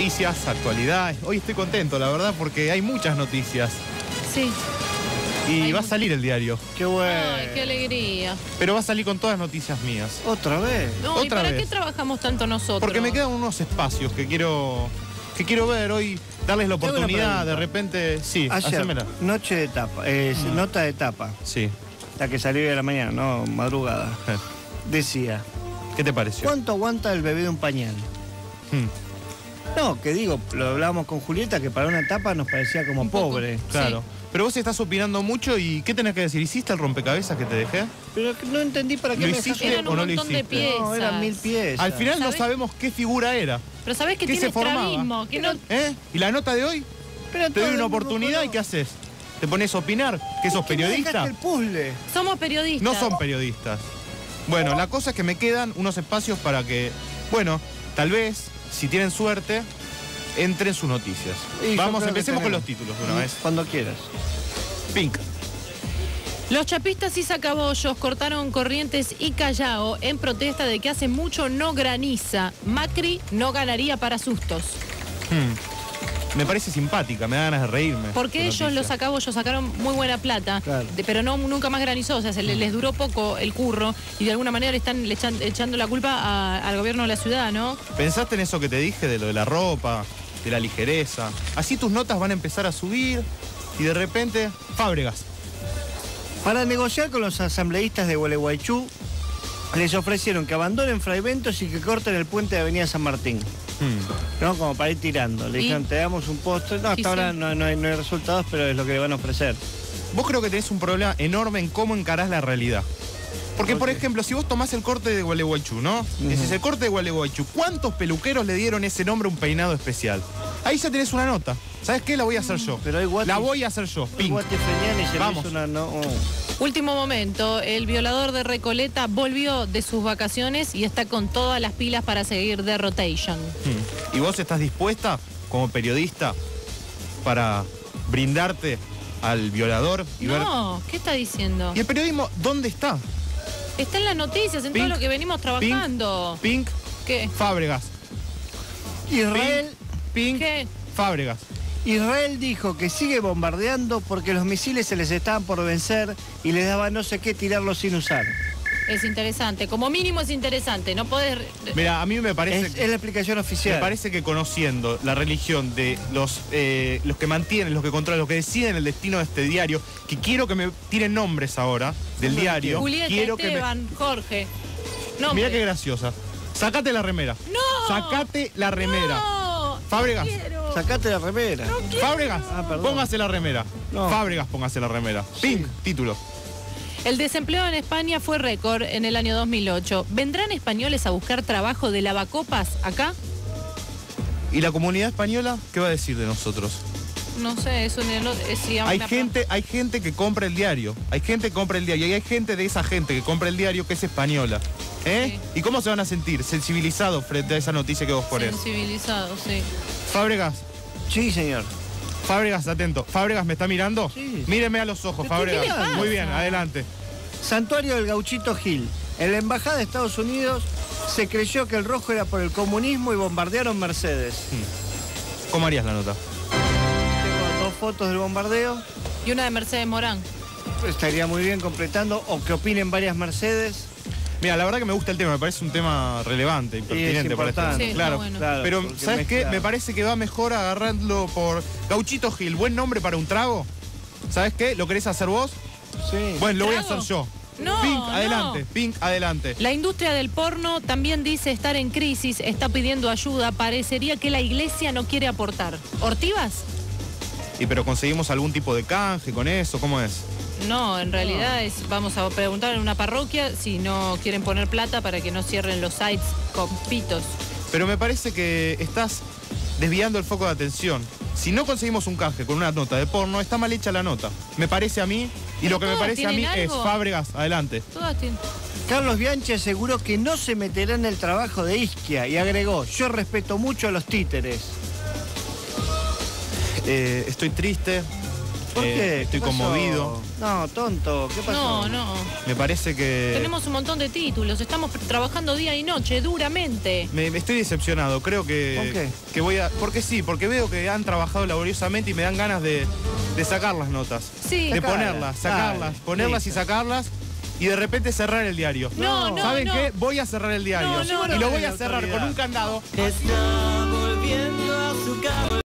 noticias, actualidades. Hoy estoy contento, la verdad, porque hay muchas noticias. Sí. Y va a salir el diario. Qué bueno. Ay, qué alegría. Pero va a salir con todas noticias mías. ¿Otra vez? No, ¿y Otra para vez. qué trabajamos tanto nosotros? Porque me quedan unos espacios que quiero ver hoy, darles la Tengo una oportunidad, pregunta. de repente. Sí, Ayer, hacémela. noche de tapa, nota de tapa, Sí. la que salió de la mañana, no madrugada. Decía, ¿Qué te pareció? ¿cuánto aguanta el bebé de un pañal? Hmm, No, que digo, lo hablábamos con Julieta, que para una tapa nos parecía como Un poco. pobre. claro. Sí. Pero vos estás opinando mucho y ¿qué tenés que decir? ¿Hiciste el rompecabezas que te dejé? Pero que no entendí para qué ¿Lo me hiciste dejaste. Eran o un no lo montón de hiciste? piezas. No, eran 1000 piezas. Al final no ¿Sabés? sabemos qué figura era. Pero sabés que ¿Qué tiene se formaba? estrabismo, que no... ¿Eh? ¿Y la nota de hoy? Pero Te doy todo una el mundo oportunidad y color. ¿qué haces? ¿Te pones a opinar? ¿Que sos ¿Por qué me periodista? dejaste el puzzle? Somos periodistas. No son periodistas. Bueno, la cosa es que me quedan unos espacios para que, bueno, tal vez, si tienen suerte, entren sus noticias. Y yo Vamos, creo que empecemos con tenemos. los títulos de una vez. Cuando quieras. Pink. Los chapistas y sacabollos cortaron Corrientes y Callao en protesta de que hace mucho no graniza. Macri no ganaría para sustos. Me parece simpática, me da ganas de reírme. Porque su ellos, noticia. los sacabollos, sacaron muy buena plata, Claro. pero nunca más granizó. O sea, les duró poco el curro y de alguna manera le están echando la culpa al gobierno de la ciudad, ¿no? ¿Pensaste en eso que te dije de lo de la ropa, de la ligereza? Así tus notas van a empezar a subir y de repente, Fábregas. Para negociar con los asambleístas de Gualeguaychú, les ofrecieron que abandonen Fraiventos y que corten el puente de Avenida San Martín. ¿No? Como para ir tirando. Le ¿Y? dijeron, te damos un postre. No, hasta Sí, ahora sí. no hay resultados, pero es lo que le van a ofrecer. Vos creo que tenés un problema enorme en cómo encarás la realidad. Porque, por ejemplo, si vos tomás el corte de Gualeguaychú, ¿no? Decís el corte de Gualeguaychú, ¿cuántos peluqueros le dieron ese nombre a un peinado especial? Ahí ya tenés una nota. ¿Sabes qué? La voy a hacer yo. Pero hay guatis- La voy a hacer yo. Pink. Guate Feñán y se le Vamos. hizo una... No, Último momento, el violador de Recoleta volvió de sus vacaciones y está con todas las pilas para seguir de rotation. ¿Y vos estás dispuesta, como periodista, para brindarte al violador y ver... No, ¿qué está diciendo? ¿Y el periodismo dónde está? Está en las noticias, en Pink, todo lo que venimos trabajando. Pink, ¿Qué? Fábregas. Israel, Pink, ¿Qué? Fábregas. Israel dijo que sigue bombardeando porque los misiles se les estaban por vencer y les daba no sé qué tirarlos sin usar. Es interesante, como mínimo es interesante, no podés... Mira, a mí me parece... Es la explicación Me oficial. parece que conociendo la religión de los que mantienen, los que controlan, los que deciden el destino de este diario, que quiero que me tiren nombres ahora del diario, Julieta, quiero Esteban, Jorge. No, Mira qué graciosa. Sacate la remera. ¡No! Sacate la remera. No, Fábregas. quiero. Sacate la remera. Fábregas, perdón. póngase la remera. No. Fábregas, póngase la remera. Pink, título. El desempleo en España fue récord en el año 2008. ¿Vendrán españoles a buscar trabajo de lavacopas acá? ¿Y la comunidad española qué va a decir de nosotros? No sé, es Hay gente que compra el diario. Hay gente que compra el diario. Y hay gente de esa gente que compra el diario que es española. ¿Eh? Sí. ¿Y cómo se van a sentir? Sensibilizados frente a esa noticia que vos ponés. Sensibilizado, sí. Fábregas, Sí, señor. Fábregas, atento. ¿Fábregas me está mirando? Sí. Míreme a los ojos, ¿Pero qué Fábregas. le pasa? Muy bien, adelante. Santuario del Gauchito Gil. En la embajada de Estados Unidos se creyó que el rojo era por el comunismo y bombardearon Mercedes. ¿Cómo harías la nota? Tengo 2 fotos del bombardeo. Y una de Mercedes Morán. Estaría muy bien completando. O que opinen varias Mercedes. Mira, la verdad que me gusta el tema, me parece un tema relevante, impertinente para importante. este Sí, claro. está bueno. Claro, Pero, porque ¿sabes qué? mezcla- Me parece que va mejor agarrarlo por Gauchito Gil. ¿Buen nombre para un trago? ¿Sabes qué? ¿Lo querés hacer vos? Sí. Bueno, lo voy a ¿Trago? hacer yo. No, Pink, no. adelante. Pink, adelante. La industria del porno también dice estar en crisis, está pidiendo ayuda. Parecería que la iglesia no quiere aportar. ¿Ortivas? ¿Y pero conseguimos algún tipo de canje con eso? ¿Cómo es? No, en realidad vamos a preguntar en una parroquia si no quieren poner plata para que no cierren los sites con pitos. Pero me parece que estás desviando el foco de atención. Si no conseguimos un canje con una nota de porno, está mal hecha la nota. Me parece a mí, y lo que me todas parece a mí tienen es algo. Fábregas, adelante. Todas tienen... Carlos Bianchi aseguró que no se meterá en el trabajo de Isquia y agregó, yo respeto mucho a los títeres. Estoy triste, ¿Por qué? Estoy ¿Qué pasó? conmovido. No, tonto, ¿qué pasó? No. Me parece que... Tenemos un montón de títulos, estamos trabajando día y noche, duramente. Me estoy decepcionado, creo que... ¿Con qué? Que voy a... Porque sí, porque veo que han trabajado laboriosamente y me dan ganas de sacar las notas. Sí. De Sacarlas, ponerlas, sacarlas, dale, ponerlas y listo. sacarlas y de repente cerrar el diario. No. ¿Saben qué? Voy a cerrar el diario. No, y lo voy a la cerrar autoridad. con un candado. Está volviendo a su cama.